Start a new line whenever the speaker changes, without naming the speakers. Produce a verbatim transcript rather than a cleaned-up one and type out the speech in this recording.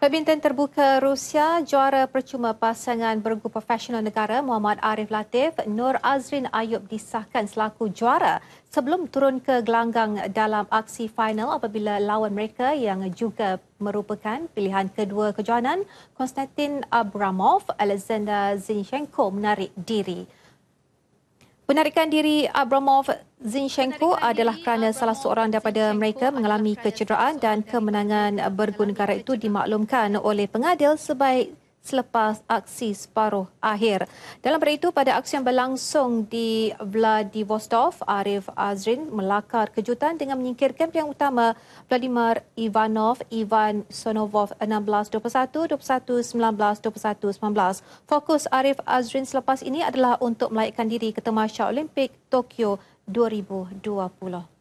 Badminton terbuka Rusia, juara percuma pasangan bergu profesional negara Muhammad Arif Latif, Nur Azrin Ayub disahkan selaku juara sebelum turun ke gelanggang dalam aksi final apabila lawan mereka yang juga merupakan pilihan kedua kejohanan, Konstantin Abramov, Alexander Zinchenko menarik diri. Penarikan diri Abramov Zinchenko adalah kerana salah seorang daripada mereka mengalami kecederaan dan kemenangan bergu negara itu dimaklumkan oleh pengadil sebaik selepas aksi separuh akhir. Dalam pada itu, pada aksi yang berlangsung di Vladivostok, Arif Azrin melakar kejutan dengan menyingkirkan pilihan utama Vladimir Ivanov, Ivan Sonovov enam belas dua puluh satu, dua puluh satu sembilan belas, dua puluh satu sembilan belas. Fokus Arif Azrin selepas ini adalah untuk melaikan diri ke Tamasya Olimpik Tokyo dua ribu dua puluh.